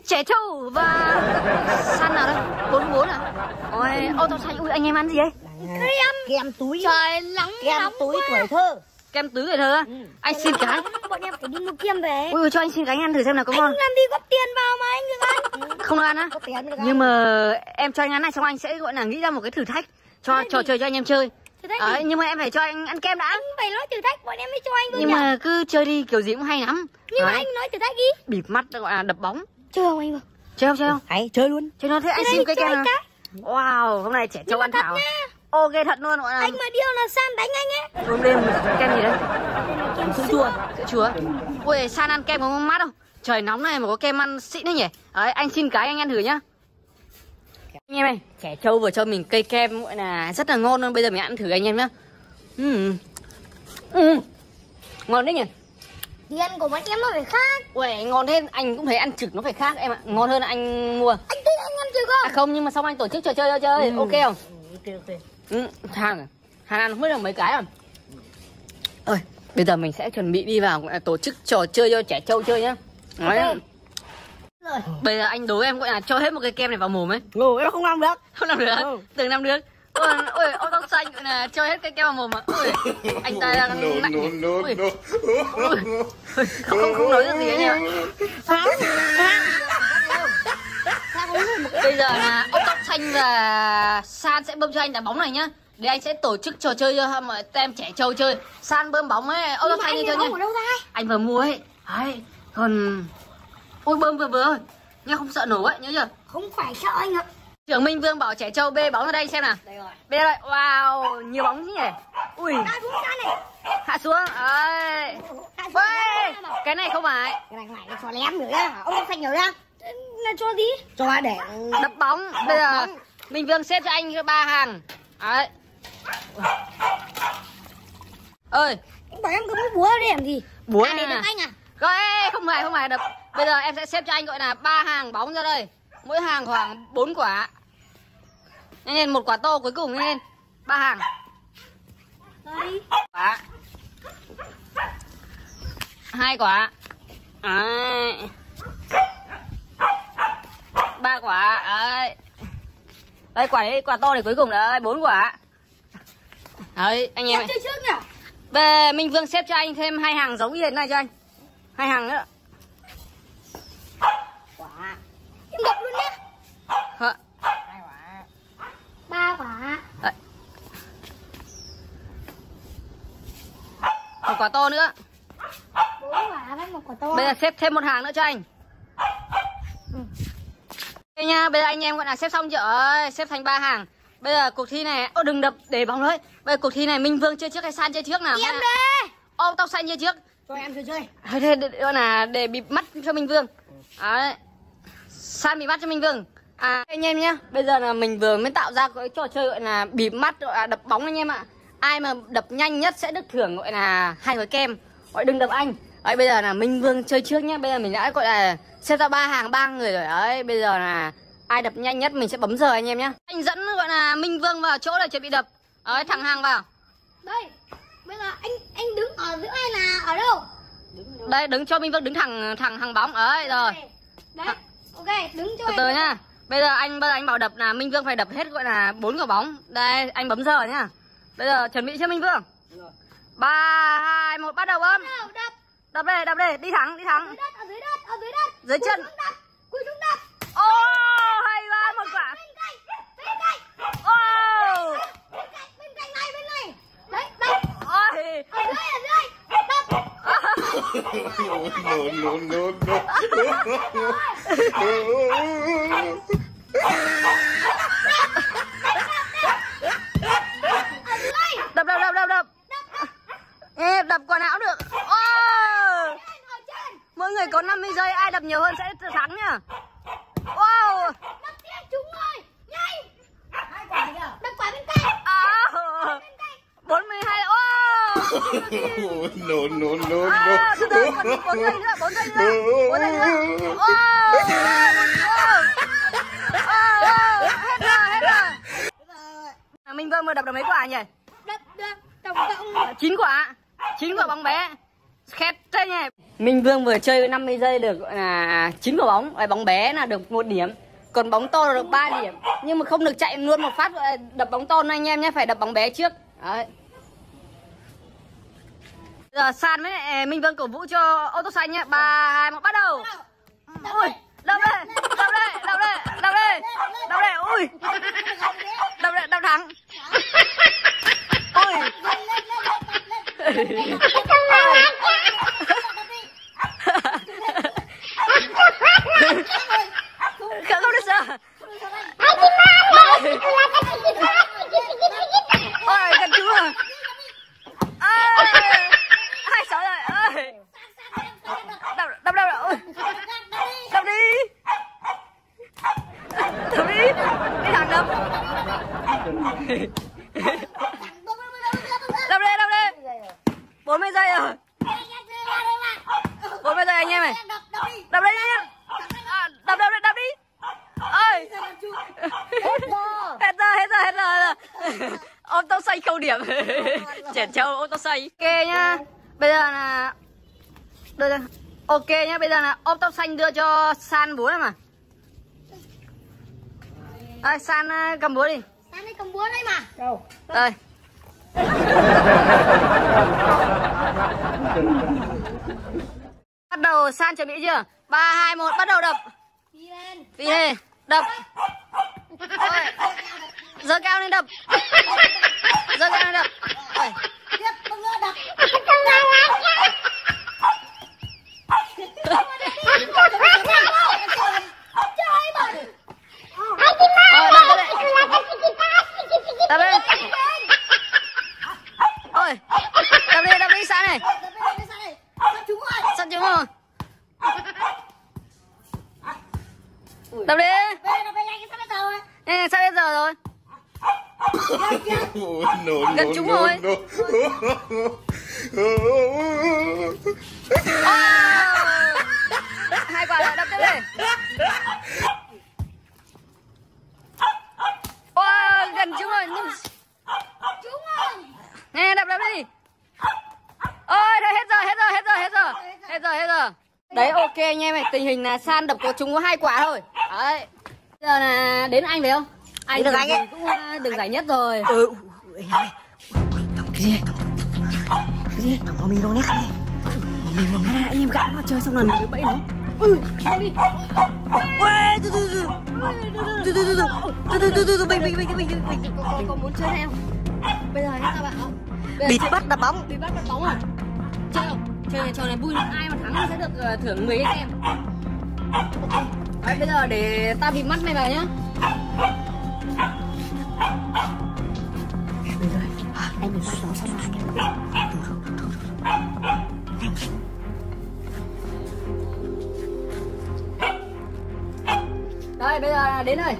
Trẻ Trâu và San nào đây? 44 à? Ôi, ô tô xanh, ui anh em ăn gì đấy? Kem túi. Trời nóng Kem túi tuổi thơ. Kem túi tuổi thơ á? Anh xin cái. Bọn em phải đi mua kem về. Ui cho anh xin cái anh ăn thử xem nào có ngon. Anh làm gì góp tiền vào mà anh đừng ăn. Không được ăn á? Nhưng mà em cho anh ăn này xong anh sẽ gọi là nghĩ ra một cái thử thách cho trò chơi cho anh em chơi. Đấy, nhưng mà em phải cho anh ăn kem đã. Anh phải nói thử thách bọn em mới cho anh thôi. Nhưng mà cứ chơi đi kiểu gì cũng hay lắm. Nhưng mà anh nói thử thách đi. Bịt mắt gọi là đập bóng. Chơi không anh vừa? Chơi không? Hãy chơi luôn. Chơi nó thế anh xin cái kem nào. Wow, hôm nay Trẻ Trâu ăn thảo. Ok thật luôn gọi là. Anh mà điêu là San đánh anh ấy. Hôm đêm kem gì đấy? Kem sữa chua. Sữa chua. Ui San ăn kem có mát không? Trời nóng này mà có kem ăn xịn đấy nhỉ. Đấy anh xin cái anh ăn thử nhá. Anh em ơi, Trẻ Trâu vừa cho mình cây kem gọi là rất là ngon luôn. Bây giờ mình ăn thử anh em nhá. Ngon đấy nhỉ. Thì ăn của bọn em nó phải khác. Ui ngon thế, anh cũng thấy ăn trực nó phải khác em ạ. Ngon hơn anh mua. Anh thích anh ăn trực không? À không, nhưng mà xong anh tổ chức trò chơi cho chơi. Ok không? Ok. Hàng ăn không biết được mấy cái à. Ơi, bây giờ mình sẽ chuẩn bị đi vào tổ chức trò chơi cho Trẻ Trâu chơi nhá. Đấy. Rồi. Bây giờ anh đố em gọi là cho hết một cái kem này vào mồm ấy. Ngủ em không làm được. Không làm được. Từng làm được. Ôi, ô tóc xanh gọi là cho hết cái kem vào mồm mà. Ôi, anh ta đang nặng. Không nói được gì anh em. Bây giờ là ốc tóc xanh và San sẽ bơm cho anh đá bóng này nhá. Để anh sẽ tổ chức trò chơi cho mọi em Trẻ Trâu chơi. San bơm bóng ấy, ốc tóc xanh cho nhá. Anh vừa mua ấy. Đấy, còn ôi bơm vừa thôi. Nhưng không sợ nổ ấy, nhớ chưa? Không phải sợ anh ạ. Trưởng Minh Vương bảo Trẻ Trâu bê bóng ra đây xem nào. Đây rồi. Bê đây. Wow, nhiều bóng thế nhỉ. Ui. Hạ xuống. Đấy. Cái này không phải. Cái này phải cho lém nữa nhá. Ông tóc xanh nhiều nhá. Là cho gì? Cho để đập bóng. Bây giờ Minh Vương xếp cho anh 3 hàng. Đấy. Ơi, Anh bảo em cứ muốn búa để làm gì? búa để đập anh à? Rồi, không phải đập. Bây giờ em sẽ xếp cho anh gọi là 3 hàng bóng ra đây. Mỗi hàng khoảng 4 quả. Nhanh lên, một quả to cuối cùng nhanh lên. 3 hàng. Đây. Quả. 2 quả. Đấy. 3 quả. Đấy. Đây quả đấy, quả to này cuối cùng đấy, 4 quả. Đấy, anh em Em chơi trước nhỉ? về Minh Vương xếp cho anh thêm 2 hàng giống như thế này cho anh. 2 hàng nữa. quả. Em đập luôn nhé. 2 quả. 3 quả. Đấy. Một quả to nữa. 4 quả với một quả to. Bây giờ xếp thêm một hàng nữa cho anh. Đây nha, bây giờ anh em gọi là xếp xong chưa? Ơi, xếp thành 3 hàng. Bây giờ cuộc thi này, đừng đập để bóng đấy. Bây giờ cuộc thi này Minh Vương chơi trước hay San chơi trước nào? Em đây. Ô tóc xanh chơi trước. Cho em chơi. Thế gọi là để bịt mắt cho Minh Vương. Đấy. San bịt mắt cho Minh Vương. Anh em nhá, bây giờ là mình vừa mới tạo ra cái trò chơi gọi là bịt mắt, gọi là đập bóng anh em ạ. Ai mà đập nhanh nhất sẽ được thưởng gọi là 2 gói kem. Gọi đừng đập anh. Đấy, bây giờ là Minh Vương chơi trước nhá. Bây giờ mình đã gọi là xếp ra 3 hàng 3 người rồi. Đấy, bây giờ là ai đập nhanh nhất mình sẽ bấm giờ anh em nhá. Anh dẫn gọi là Minh Vương vào chỗ để chuẩn bị đập. Đấy, thẳng hàng vào. Đây. Bây giờ anh đứng ở giữa hay là ở đâu? Đây, đứng cho Minh Vương đứng thẳng hàng bóng. Đấy rồi. Đấy. Ok, đứng cho Từ từ nhá. Bây giờ anh bảo đập là Minh Vương phải đập hết gọi là 4 quả bóng. Đây, anh bấm giờ nhá. Bây giờ chuẩn bị chưa Minh Vương? 3 2 1 bắt đầu bấm. Đập đây, đi thẳng. Ở dưới đất. Dưới chân. Cùi xuống đất. Ô, hay quá, một quả. Bên cạnh. Ô. Bên cạnh này. Đấy, đập. Ôi. Ở dưới. Đập. Đập. Ê, đập quả nào được. Ô. Mỗi người có 50 giây, ai đập nhiều hơn sẽ thắng nhá. Wow. Đập tiếp chúng ơi. Nhanh. 2 quả kìa. Đập quả bên cạnh. 42. Ô. No. Từ từ, còn 4 giây nữa. 4 giây nữa. Hết rồi. Minh Vương vừa đập được mấy quả nhỉ? Đập tổng cộng 9 quả. 9 quả bóng bé. Khét thế nhỉ. Minh Vương vừa chơi 50 giây được 9 quả bóng. Bóng bé là được 1 điểm. Còn bóng to là được 3 điểm. Nhưng mà không được chạy luôn một phát đập bóng to anh em nhé. Phải đập bóng bé trước. Đấy. Giờ San với Minh Vương cổ vũ cho ô tô xanh nhé. 3, 2, 1 bắt đầu. Ui, đập đây, đập đây, đập đây, đập đây, đập đây, ui, đập đây, đập thắng. Ui. Không được sao. Ôi, gần chú à. Hai sáu rồi. Ơi. Đập đập đập. Ôi. Đập đi. Đập đi. Đi thẳng đập. Đập đi, đập đi. 40 giây rồi. 40 giây anh em này. Đập đi nhá. Đập đập đập đi. Ơi. Hết giờ. Ô tô xanh không điểm. Trẻ trâu ô tô xanh. Ok nhá. Bây giờ là ok nhá, bây giờ là ô tô xanh đưa cho San búa này mà. Đây, San cầm búa đi. San đi cầm búa đây mà. Đâu? Đây. Bắt đầu San chuẩn bị chưa? 3, 2, 1 bắt đầu đập. Đi lên. Đi lên, đập. Ôi. Giơ cao lên đập. Giơ cao lên đập. Ôi. Tiếp, bưng nữa đập. Đập lên. Ôi. Đập đi San này. Sắp trúng rồi. Đập đi. Nhanh sắp hết giờ rồi. Gần trúng rồi. Hai quả rồi, đập tiếp đi. Gần trúng rồi. Trúng rồi. Nè, đập đi. Ôi, thôi hết giờ. Đấy, ok anh em này, tình hình là San đập có trúng có 2 quả thôi. Đấy. Bây giờ là đến anh phải không? Anh được anh ấy. Cũng được giải nhất rồi. Cái gì? Thằng mình đâu nét này. Mình anh em gã mà chơi xong lần nữa bẫy nó. Đi. Ui, từ mình. Có muốn chơi theo? Bây giờ hết các bạn không? Bị bắt đập bóng. Bị bắt đập bóng à? Chơi không? Chơi trò này vui lắm, ai mà thắng sẽ được thưởng 10 anh em. Ok. Đấy, bây giờ để ta bịt mắt mày vào nhá. Anh đừng bắt nó sao Đây, bây giờ là đến rồi.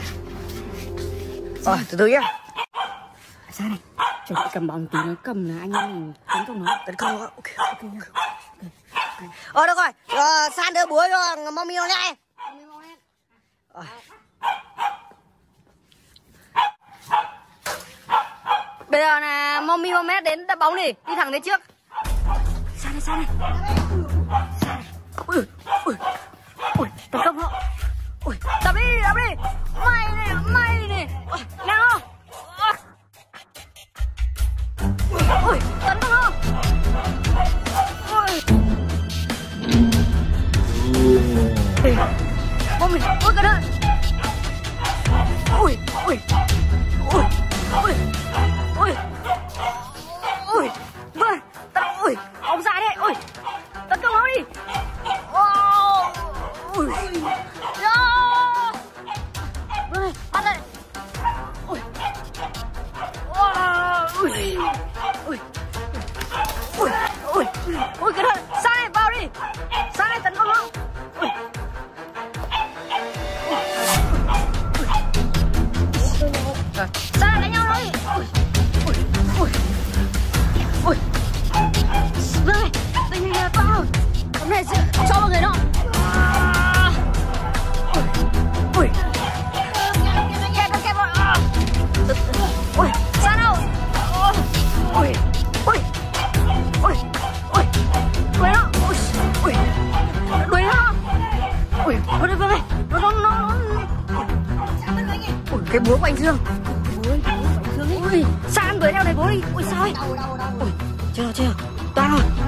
Từ từ nhá. Sao này? Chuẩn bị cầm bóng tí nó cầm là anh em mình tấn công nó. Tấn công nó. Ok. Được rồi. San đưa búa cho Mommy nó nhé. Bây giờ là Mommy Momet đến đập bóng đi thẳng đến trước. San này. Ui, tấn công họ. Ui, đập đi. Mày này. Nào. Ui, tấn công họ. Mommy, ôi cẩn thận. Ui. Vâng, ui, ông dài đấy, ui, tấn công nó đi. Ui, vâng, bắt đây. Ui, cẩn thận, sang này vào đi, sang này tấn công nó. Sang này đánh nhau nó đi. Vâng này, tình hình là to. Hôm nay sẽ cho mọi người nó. Kẹp rồi. Sang đâu. Ui, cái búa của anh Dương. Ui, sao em đuổi theo này bố đi. Ui sao ấy. Ui, chưa. Toàn rồi.